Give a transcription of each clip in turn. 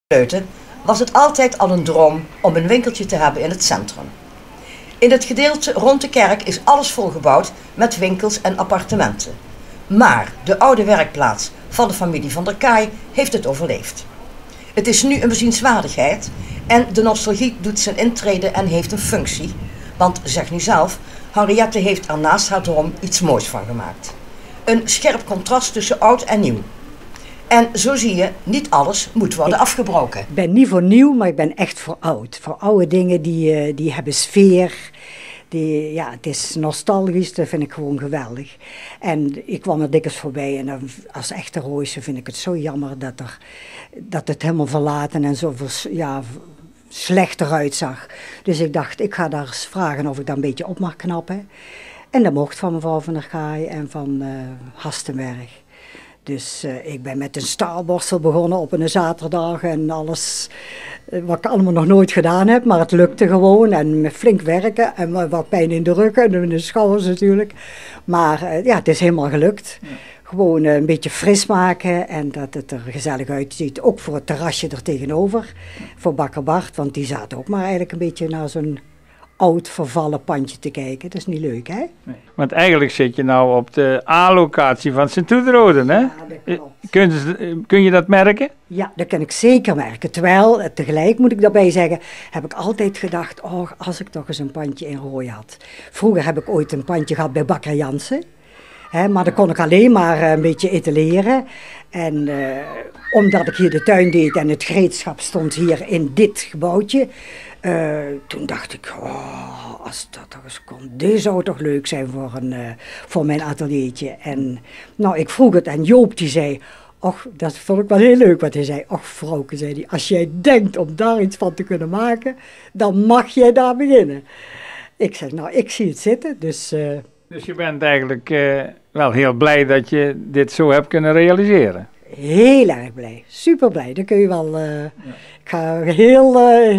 Vleuten was het altijd al een droom om een winkeltje te hebben in het centrum. In het gedeelte rond de kerk is alles volgebouwd met winkels en appartementen. Maar de oude werkplaats van de familie Van der Kaai heeft het overleefd. Het is nu een bezienswaardigheid en de nostalgie doet zijn intrede en heeft een functie. Want zeg nu zelf, Henriette heeft er naast haar droom iets moois van gemaakt. Een scherp contrast tussen oud en nieuw. En zo zie je, niet alles moet worden afgebroken. Ik ben niet voor nieuw, maar ik ben echt voor oud. Voor oude dingen die hebben sfeer. Het is nostalgisch, dat vind ik gewoon geweldig. En ik kwam er dikwijls voorbij en als echte Rooise vind ik het zo jammer dat het helemaal verlaten en zo slecht eruit zag. Dus ik dacht, ik ga daar eens vragen of ik dat een beetje op mag knappen. En dat mocht van mevrouw Van der Kaai en van Hastenberg. Dus ik ben met een staalborstel begonnen op een zaterdag en alles wat ik allemaal nog nooit gedaan heb. Maar het lukte gewoon en met flink werken en wat pijn in de rug en in de schouders natuurlijk. Maar het is helemaal gelukt. Ja. Gewoon een beetje fris maken en dat het er gezellig uitziet. Ook voor het terrasje er tegenover, voor Bakker Bart. Want die zaten ook maar eigenlijk een beetje naar zo'n oud vervallen pandje te kijken. Dat is niet leuk, hè? Nee. Want eigenlijk zit je nou op de A-locatie van Sint-Oederode, hè? Ja, dat klopt. Kun je dat merken? Ja, dat kan ik zeker merken. Terwijl, tegelijk moet ik daarbij zeggen, heb ik altijd gedacht, oh, als ik toch eens een pandje in Rooij had. Vroeger heb ik ooit een pandje gehad bij Bakker Jansen. Maar dan kon ik alleen maar een beetje etaleren. En omdat ik hier de tuin deed en het gereedschap stond hier in dit gebouwtje. Toen dacht ik, oh, als dat toch eens kon, dit zou toch leuk zijn voor mijn ateliertje. En nou, ik vroeg het en Joop die zei, och, dat vond ik wel heel leuk wat hij zei. Och vrouwke, zei hij, als jij denkt om daar iets van te kunnen maken, dan mag jij daar beginnen. Ik zeg, nou, ik zie het zitten, dus... Dus je bent eigenlijk wel heel blij dat je dit zo hebt kunnen realiseren? Heel erg blij, super blij. Dan kun je wel, ik ga heel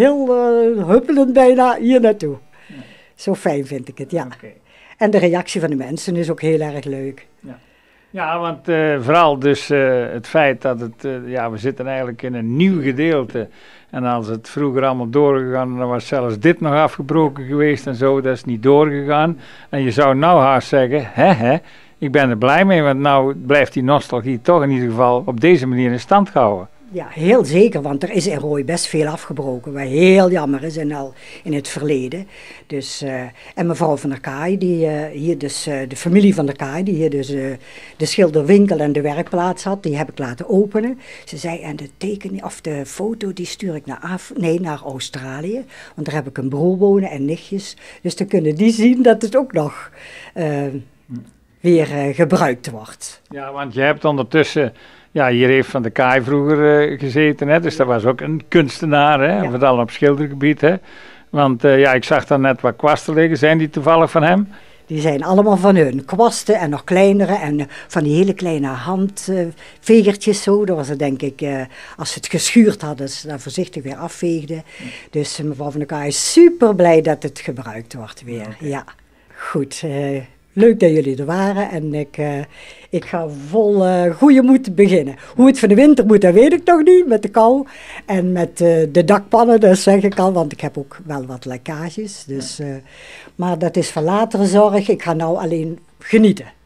huppelend bijna hier naartoe. Ja. Zo fijn vind ik het, ja. Okay. En de reactie van de mensen is ook heel erg leuk. Ja, ja, want vooral dus het feit dat het, we zitten eigenlijk in een nieuw gedeelte. En als het vroeger allemaal doorgegaan, dan was zelfs dit nog afgebroken geweest en zo, dat is niet doorgegaan. En je zou nou haast zeggen, ik ben er blij mee, want nou blijft die nostalgie toch in ieder geval op deze manier in stand gehouden. Ja, heel zeker, want er is in Rooij best veel afgebroken, wat heel jammer is in het verleden. Dus, en mevrouw Van der Kaai, die hier dus, de familie Van der Kaai, die hier dus de schilderwinkel en de werkplaats had, die heb ik laten openen. Ze zei, en de tekening, of de foto, die stuur ik naar Australië, want daar heb ik een broer wonen en nichtjes. Dus dan kunnen die zien dat het ook nog weer gebruikt wordt. Ja, want je hebt ondertussen... Ja, hier heeft Van der Kaai vroeger gezeten, hè? Dus dat was ook een kunstenaar, hè? Ja. Vooral op schildergebied. Hè? Want ik zag daar net wat kwasten liggen. Zijn die toevallig van hem? Die zijn allemaal van hun. Kwasten en nog kleinere en van die hele kleine handvegertjes zo. Dat was het denk ik, als ze het geschuurd hadden, ze daar voorzichtig weer afveegden. Ja. Dus mevrouw Van der Kaai is super blij dat het gebruikt wordt weer. Okay. Ja, goed. Leuk dat jullie er waren en ik ga vol goede moed beginnen. Hoe het van de winter moet, dat weet ik nog niet, met de kou. En met de dakpannen, dat zeg ik al, want ik heb ook wel wat lekkages. Dus, maar dat is voor latere zorg, ik ga nou alleen genieten.